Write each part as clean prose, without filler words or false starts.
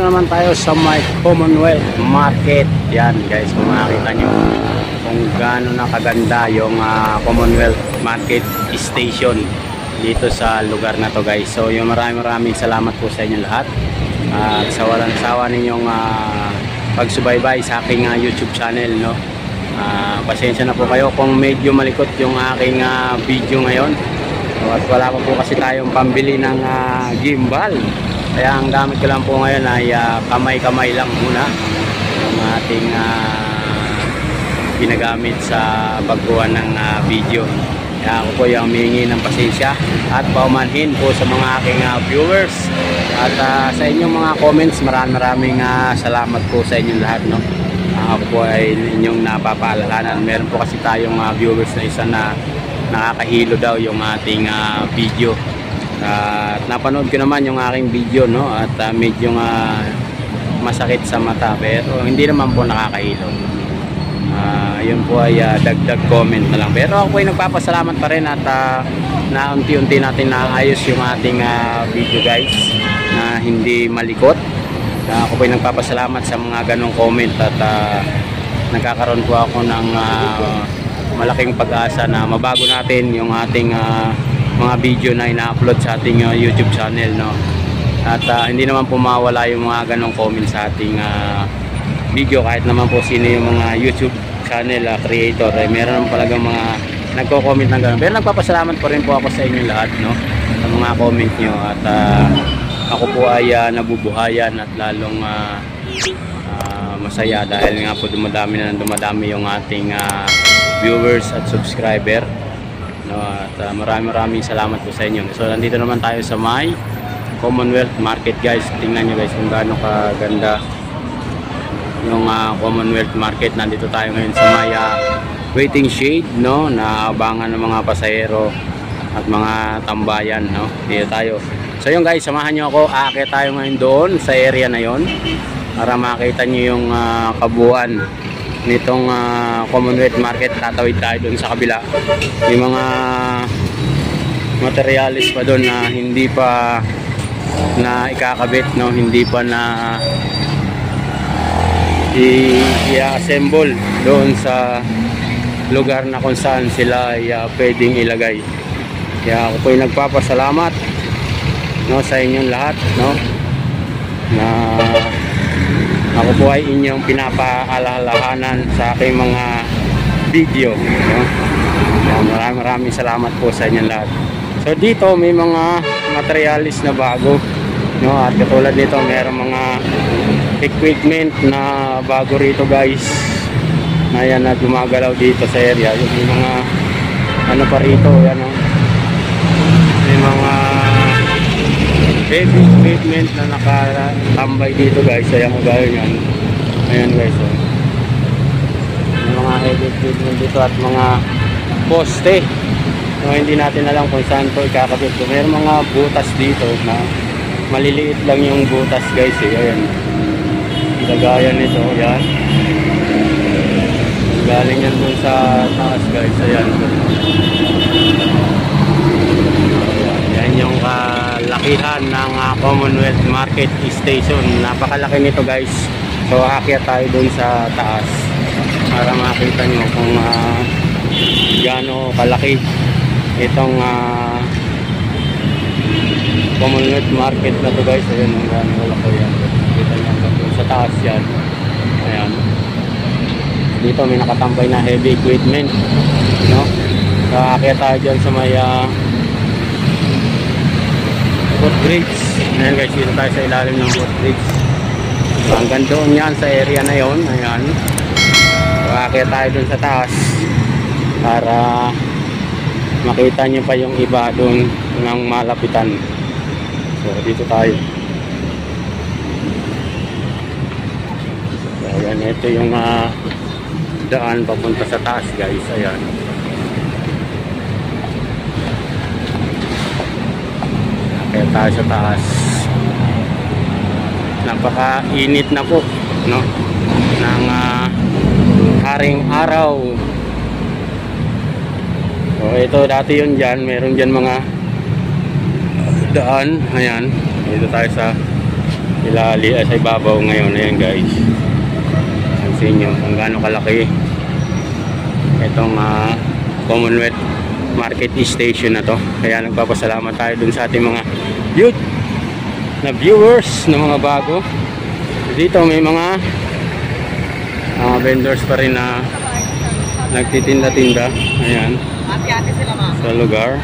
naman tayo sa may Commonwealth Market. Yan guys, kung makikita nyo kung gaano na kaganda yung Commonwealth Market Station dito sa lugar na to guys. So yung maraming salamat po sa inyo lahat at sa walang sawa ninyong pagsubaybay sa aking YouTube channel, no. Pasensya na po kayo kung medyo malikot yung aking video ngayon. At wala pa po kasi tayong pambili ng gimbal. Kaya ang gamit ko lang po ngayon ay kamay-kamay lang muna yung ating ginagamit sa pagkuha ng video. Kaya ako po yung humingi ng pasensya at paumanhin po sa mga aking viewers. At sa inyong mga comments, maraming salamat po sa inyong lahat, no. Ako po ay inyong napapaalalahanan. Meron po kasi tayong viewers na isa na nakakahilo daw yung ating video. At napanood ko naman yung aking video, no, at medyo masakit sa mata, pero hindi naman po nakakahilo. Yun po ay dagdag comment na lang, pero ako ay nagpapasalamat pa rin at na unti-unti natin naayos yung ating video guys, na hindi malikot. Ako po ay nagpapasalamat sa mga ganong comment at nagkakaroon po ako ng malaking pag-asa na mabago natin yung ating mga video na ina-upload sa ating YouTube channel, no. At hindi naman po mawala yung mga ganong comment sa ating video, kahit naman po sino yung mga YouTube channel creator, meron naman talagang mga nagko-comment ng gano'n. Pero nagpapasalamat po rin po ako sa inyo lahat, no, sa mga comment nyo. At ako po ay nabubuhayan at lalong masaya dahil nga po dumadami yung ating viewers at subscriber, no. At maraming salamat po sa inyo. So nandito naman tayo sa may Commonwealth Market guys. Tingnan nyo guys kung gaano kaganda yung Commonwealth Market. Nandito tayo ngayon sa may waiting shade, no, na abangan ng mga pasahero at mga tambayan, no. Dito tayo. So yun guys, samahan nyo ako. Aakyat tayo ngayon doon sa area na yon para makita nyo yung kabuuan nitong Commonwealth Market. Tatawid tayo doon sa kabila. Yung mga materialis pa doon na hindi pa na ikakabit, no, hindi pa na i-assemble doon sa lugar na kung saan sila ay pwedeng ilagay. Kaya ako po ay nagpapasalamat, no, sa inyong lahat, no, na ako po ay inyong pinapaalalahanan sa aking mga video, no. Maraming salamat po sa inyong lahat. So dito may mga materialis na bago, no, at katulad nito mayroong mga equipment na bago rito guys. Ayan na gumagalaw dito sa area. Yung mga ano pa rito, yan, no? May mga heavy equipment na nakatambay dito guys. Ayan mo gaya yan. Ayan guys, oh. May mga heavy equipment dito at mga poste. So, hindi natin alam kung saan ito ikakabit. So, may mga butas dito na maliliit lang yung butas guys, eh. Ayan. Lagayan nito, yan. Galing yan dun sa taas guys. Ayan. Yan yung kalakihan ng Commonwealth Market Station. Napakalaki nito guys. So aakyat tayo dun sa taas para makita nyo kung gaano kalaki itong Commonwealth Market na to guys. Ayan yung gaano kalaki yan. Kita nyo dun sa taas yan. Ayan. Dito may nakatambay na heavy equipment, no. So aakyat tayo dyan sa may footbridge. Ayan guys, dito tayo sa ilalim ng footbridge. So, hanggang doon yan sa area na yon. Ayan. So aakyat tayo dun sa taas para makita nyo pa yung iba doon ng malapitan. So dito tayo. So ayan, ito yung daan papunta sa taas guys. Ayan. Kaya tayo sa taas. Napaka-init na po, no, ng haring araw. So ito dati yun dyan. Meron dyan mga daan. Ayan. Dito tayo sa sa ibabaw ngayon. Ayan guys, pansin nyo kung gaano kalaki itong Commonwealth Market Station na to. Kaya nagpapasalamat tayo dun sa ating mga viewers na mga bago. Dito may mga vendors pa rin na nagtitinda-tinda. Ayan, sa lugar.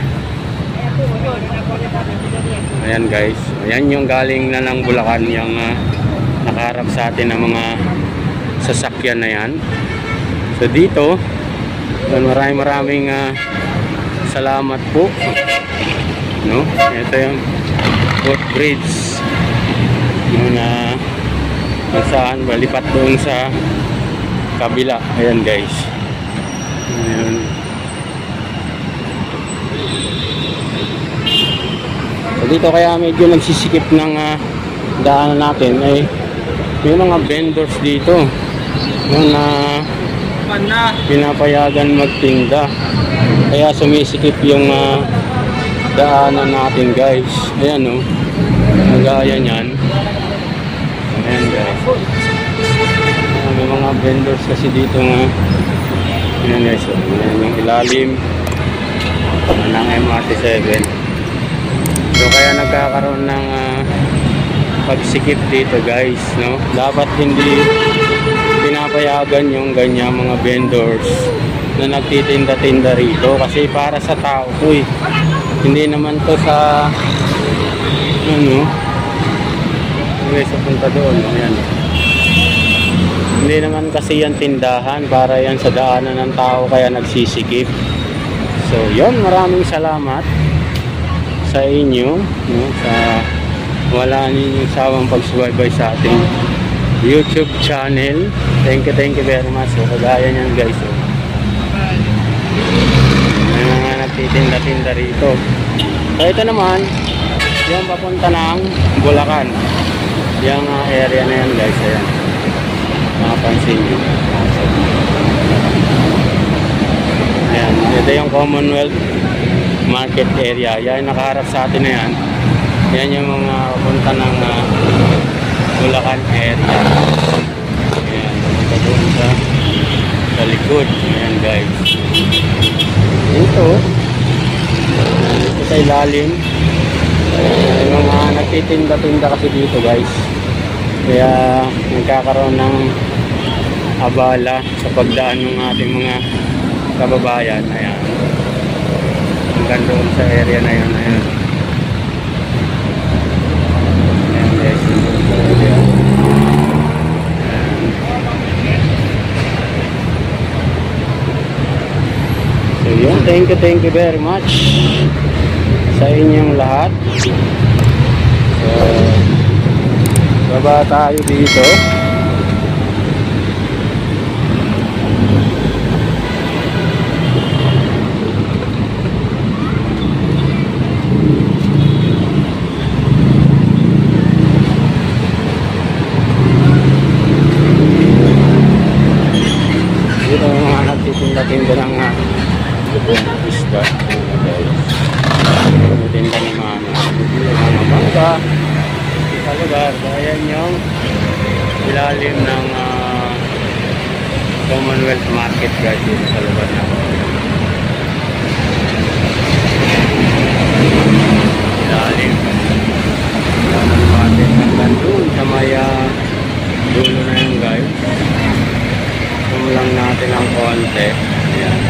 Ayan guys, ayan yung galing na ng Bulacan, yung nakaharap sa atin ng mga sasakyan na yan. So dito maraming salamat po, no? Ito yung footbridge, no, na kung saan balipat doon sa kabila. Ayan guys, ayan. So dito kaya medyo nagsisikip ng daanan natin ay may mga vendors dito, no, na pinapayagan magtinda, kaya sumisikip yung daanan natin guys. Ayan, no, nagaya nyan. Ayan guys, may mga vendors kasi dito nga. Ayan guys, ayan yung ilalim ng MRT7. So kaya nagkakaroon ng pagsikip dito guys, no? Dapat hindi pinapayagan yung ganyan mga vendors na nagtitinda-tinda rito, kasi para sa tao po eh. Hindi naman to sa ano, sa punta doon. Ayan. Hindi naman kasi yan tindahan, para yan sa daanan ng tao, kaya nagsisikip. So yun, maraming salamat sa inyo, no, sa wala ninyong sawang pagsubaybay sa ating YouTube channel. Thank you very much. So kagaya nyan guys, so may mga nagtitinda-tinda rito. So ito naman yung papunta ng Bulacan, yung area na yan guys. Ayan, makapansin nyo. Ayan, ito yung Commonwealth Market area. Yan, nakaharap sa atin na yan. Yan yung mga punta ng Bulacan area. Ayan, punta doon sa likod. Ayan guys, dito sa ilalim may mga nagtitinda-tinda kasi dito guys, kaya nagkakaroon ng abala sa pagdaan ng ating mga kababayan. Ayan, hanggang doon sa area na yun. Ayan. Ayan guys, so yun, thank you very much sa inyong lahat. So baba tayo dito. Dito yung mga nagtitinda-tinda ng isda. Tinda ng mga bangka sa lugar. Ayan yung ilalim ng Commonwealth Market guys, dito sa lugar na ilalim natin hanggang doon sa may dulo na yun guys. Lang natin ang konti. Ayan.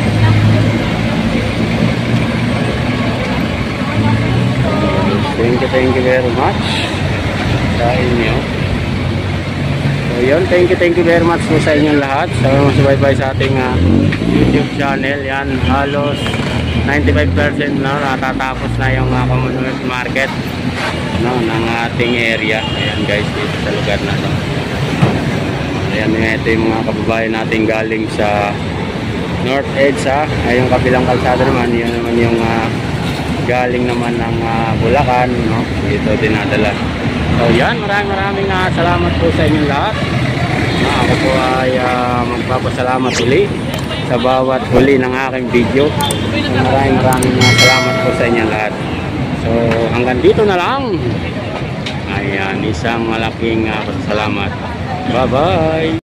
Thank you very much sa inyo. So yun, thank you very much po sa inyong lahat sa subaybay sa ating YouTube channel. Yan, halos 95% na natatapos na yung Commonwealth Market, no, ng ating area. Ayan guys, dito sa lugar na to. Ayan, ito yung mga kababayan natin galing sa North EDSA. Ay, yung kabilang kalsada naman, yun naman yung galing naman ng Bulacan, no? Dito dinadala. So yan, maraming salamat po sa inyong lahat. Ako po ay magpapasalamat uli sa bawat huli ng aking video. Maraming salamat po sa inyong lahat. So hanggang dito na lang. Ayan, isang malaking pasasalamat. Bye-bye!